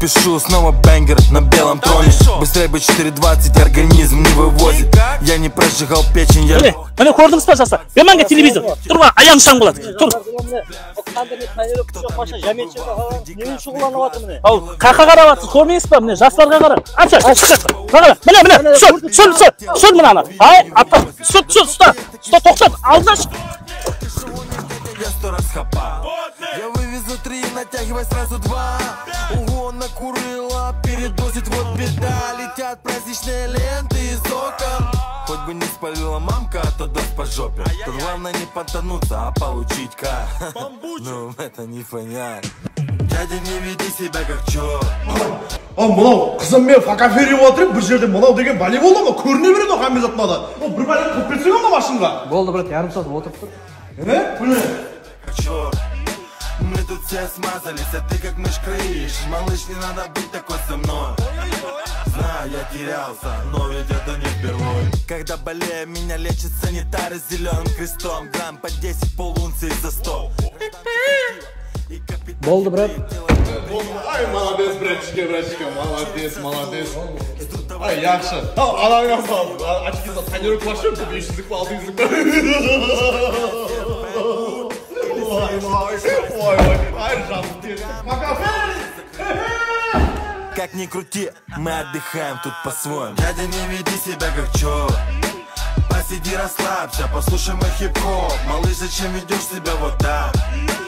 спешу, снова бенгер на белом троне. Быстрее бы 4:20, организм не вывозит. Я не прожигал печень, я... Міне көрдіңіз ба жастар? Беманға телевизор. Тұр ба, аяғым шаң болады. Тұр. Ау, қақа қарап атсыз, көрмейсіз ба? Міне жастарға қара. Атса, қара. Міне, сұр мына ана. Ай, атта. Ұста, тоқтат, алдына шық. Я вывезу 3, натягивай сразу 2. Угон накурила, передозит, вот беда. Летят праздничные ленты из окон. Хоть бы не спалила мамка, а то даст по жопе. Тут главное не подтянуться, а получить ка. Ну, это не понятно. Дядя, не веди себя как черт. Мынау қызым мен фотография отырып, бір жерде мынау деген волейболда ма көріне береді ғой қамезатмада. Бір бәле қып берсең онда машинға. Болды, брат, ярым сағат отырып тұр. Міне. Черт, мы тут все смазались, а ты как мышь крыш. Малыш, не надо быть такой со мной. Знаю, я терялся, но ведь это не впервой. Когда болею, меня лечит санитары с зеленым крестом. Грамм по 10, полунции за 100. Болды, брат. Ай, молодец, братчика, молодец. Ай, яқшы. Алаңа салды. Очкиса тренировка башы, 500-лік, 600-лік. Ай, жаным. Пока. Как ни крути, мы отдыхаем тут по-своему. Дядя, не веди себя как черт. Посиди, расслабься, послушай мой хип-хоп. Малыш, зачем ведешь себя вот так?